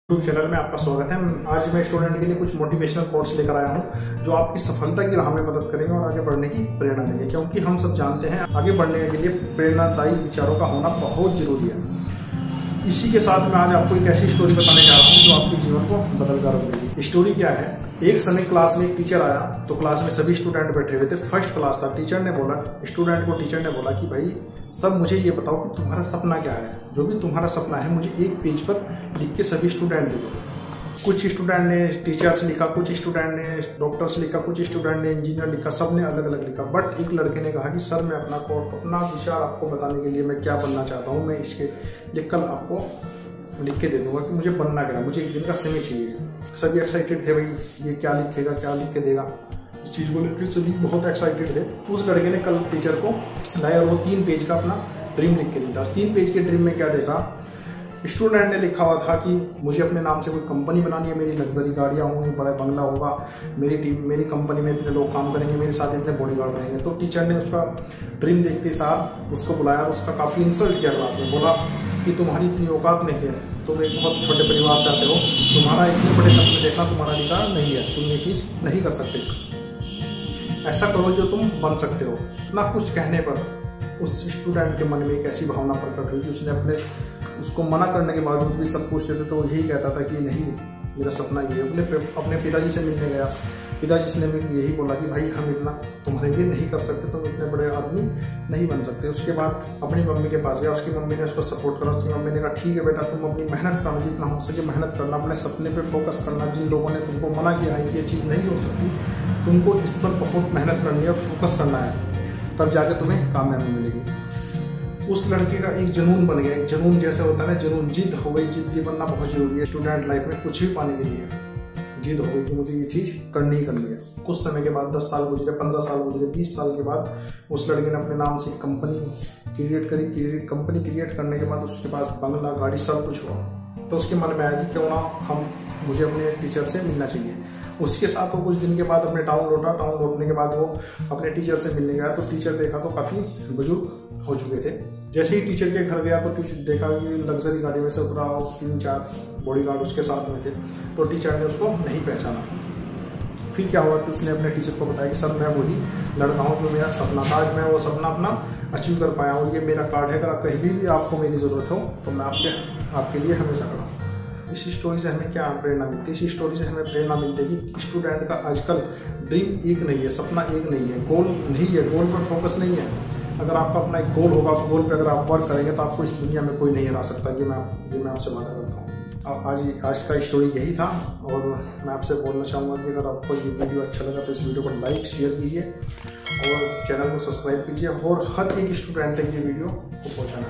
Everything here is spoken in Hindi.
यूट्यूब चैनल में आपका स्वागत है। आज मैं स्टूडेंट के लिए कुछ मोटिवेशनल कोट्स लेकर आया हूं जो आपकी सफलता की राह में मदद करेंगे और आगे बढ़ने की प्रेरणा देंगे, क्योंकि हम सब जानते हैं आगे बढ़ने के लिए प्रेरणादायी विचारों का होना बहुत जरूरी है। इसी के साथ मैं आज आपको एक ऐसी स्टोरी बताने जा रहा हूँ जो आपके जीवन को बदल कर रख देगी। स्टोरी क्या है, एक समय क्लास में एक टीचर आया तो क्लास में सभी स्टूडेंट बैठे हुए थे। फर्स्ट क्लास था। टीचर ने बोला, स्टूडेंट को टीचर ने बोला कि भाई सब मुझे ये बताओ कि तुम्हारा सपना क्या है। जो भी तुम्हारा सपना है मुझे एक पेज पर लिख के सभी स्टूडेंट दे दो। कुछ स्टूडेंट ने टीचर्स लिखा, कुछ स्टूडेंट ने डॉक्टर्स लिखा, कुछ स्टूडेंट ने इंजीनियर लिखा, सब ने अलग अलग लिखा। बट एक लड़के ने कहा कि सर मैं अपना विचार आपको बताने के लिए मैं क्या बनना चाहता हूँ, मैं इसके लिखकर आपको लिख के दे दूंगा कि मुझे बनना क्या है, मुझे एक दिन का समय चाहिए। सभी एक्साइटेड थे, भाई ये क्या लिखेगा, क्या लिख के देगा। इस चीज़ को लेकर सभी बहुत एक्साइटेड थे। उस लड़के ने कल टीचर को लाया और वो 3 पेज का अपना ड्रीम लिख के दिया। 3 पेज के ड्रीम में क्या देखा, स्टूडेंट ने लिखा हुआ था कि मुझे अपने नाम से कोई कंपनी बनानी है, मेरी लग्जरी गाड़ियाँ होंगी, बड़ा बंगला होगा, मेरी टीम, मेरी कंपनी में इतने लोग काम करेंगे, मेरे साथ इतने बॉडीगार्ड रहेंगे। तो टीचर ने उसका ड्रीम देखते साथ उसको बुलाया, उसका काफ़ी इंसल्ट किया क्लास में। बोला कि तुम्हारी इतनी औकात नहीं है, तुम एक बहुत छोटे परिवार से आते हो, तुम्हारा इतने बड़े सपने देखना तुम्हारा अधिकार नहीं है, तुम ये चीज़ नहीं कर सकते। ऐसा करो जो तुम बन सकते हो। ना कुछ कहने पर उस स्टूडेंट के मन में एक ऐसी भावना प्रकट हुई कि उसने उसको मना करने के बावजूद भी सब पूछते थे तो यही कहता था कि नहीं मेरा सपना ये है। अपने पिताजी से मिलने गया, पिताजी ने भी यही बोला कि भाई हम इतना तुम्हारे लिए नहीं कर सकते, तुम इतने बड़े आदमी नहीं बन सकते। उसके बाद अपनी मम्मी के पास गया, उसकी मम्मी ने उसको सपोर्ट करा। उसकी मम्मी ने कहा ठीक है बेटा, तुम अपनी मेहनत करना, जितना हो सके मेहनत करना, अपने सपने पे फोकस करना। जिन लोगों ने तुमको मना किया है कि ये चीज़ नहीं हो सकती, तुमको इस पर बहुत मेहनत करनी है, फोकस करना है, तब जाके तुम्हें कामयाबी मिलेगी। उस लड़के का एक जुनून बन गया। एक जुनून जैसे होता है ना, जुनून, जिद हो गई। जिद्दी बनना बहुत जरूरी है स्टूडेंट लाइफ में। कुछ भी पाने के लिए जिद हो गई कि मुझे ये चीज़ करनी ही करनी है। कुछ समय के बाद 10 साल गुजरे, 15 साल गुजरे, 20 साल के बाद उस लड़के ने अपने नाम से कंपनी क्रिएट करी। कंपनी क्रिएट करने के बाद उसके पास बंगला, गाड़ी, सब कुछ हुआ। तो उसके मन में आया कि क्यों ना मुझे अपने टीचर से मिलना चाहिए। उसके साथ वो कुछ दिन के बाद अपने टाउन लौटा। टाउन लौटने के बाद वो अपने टीचर से मिलने गया तो टीचर देखा तो काफ़ी बुजुर्ग हो चुके थे। जैसे ही टीचर के घर गया तो टीचर देखा कि लग्जरी गाड़ी में से उतरा और 3-4 बॉडीगार्ड उसके साथ में थे। तो टीचर ने उसको नहीं पहचाना। फिर क्या हुआ कि उसने अपने टीचर को बताया कि सर मैं वही लड़का हूँ जो मेरा सपना था, आज मैं वो सपना अपना अचीव कर पाया हूँ। ये मेरा कार्ड है, अगर कहीं भी आपको मेरी ज़रूरत हो तो मैं आपके लिए हमेशा खड़ा हूँ। इस स्टोरी से हमें क्या प्रेरणा मिलती है? इस स्टोरी से हमें प्रेरणा मिलती है कि स्टूडेंट का आजकल ड्रीम एक नहीं है, सपना एक नहीं है, गोल नहीं है, गोल पर फोकस नहीं है। अगर आपका अपना एक गोल होगा, उस गोल पे अगर आप वर्क करेंगे तो आपको इस दुनिया में कोई नहीं हरा सकता। ये मैं आपसे वादा करता हूँ। आज का स्टोरी यही था और मैं आपसे बोलना चाहूँगा कि अगर आपको ये वीडियो अच्छा लगा तो इस वीडियो को लाइक शेयर कीजिए और चैनल को सब्सक्राइब कीजिए और हर एक स्टूडेंट तक ये वीडियो को पहुँचाना।